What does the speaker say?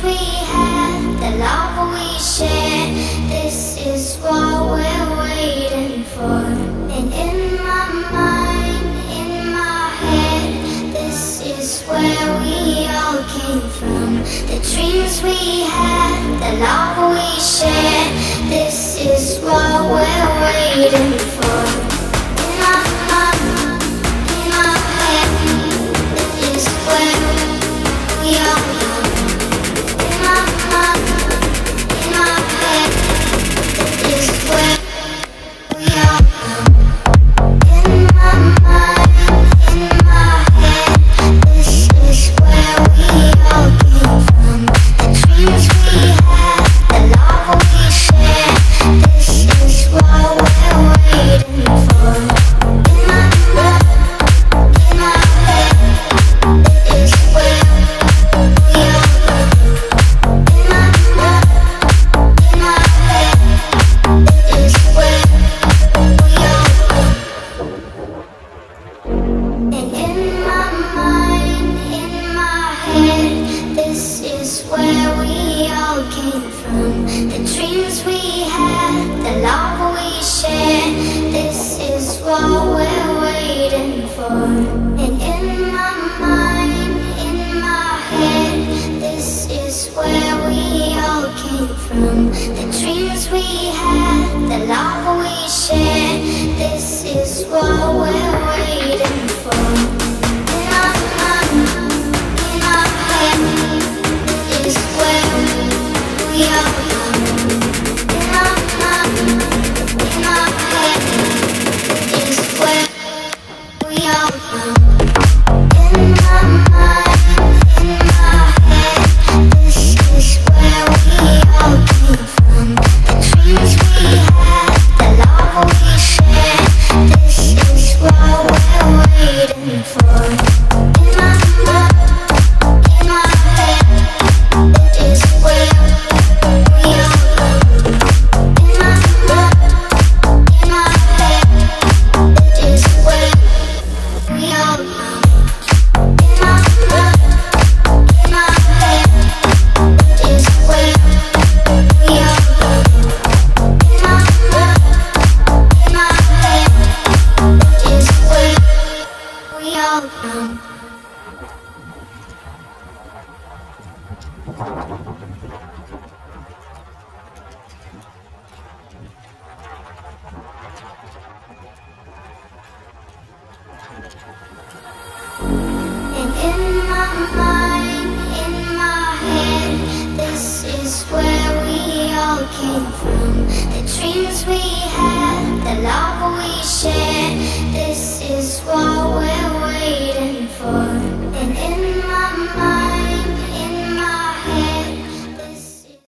we had, the love we shared, this is what we're waiting for. And in my mind, in my head, this is where we all came from. The dreams we had, the love we shared, this is what we're waiting for. In my mind, in my head, this is where we all come. In my mind, in my head, this is where we all come. In my mind, in my head, this is where we all came from. The dreams we had, the love we shared, this is what we're waiting for. In my mind, in my head, this is where we all come. In my mind, in my head, this is where we all come. And in my mind, in my head, this is where we all came from. The dreams we had, the love we shared, this is what we're waiting for. And in my mind, in my head, this is where we all came from. The dreams we had, the love we shared, this is what we're waiting for. In my mind, in my head, this is where we all come. In my mind, in my head, this is where we all come. In my mind, in my head, this is where we all came from. The dreams we had, the love we shared, this is what we're waiting for. In my mind, in my head, this is where we all come. In my mind, in my head, this is where we all come. In my mind, in my head, this is where we all come. In my mind, in my head, this is where we all come. And in my mind, in my head, this is where we all came from. The dreams we had, the love we shared,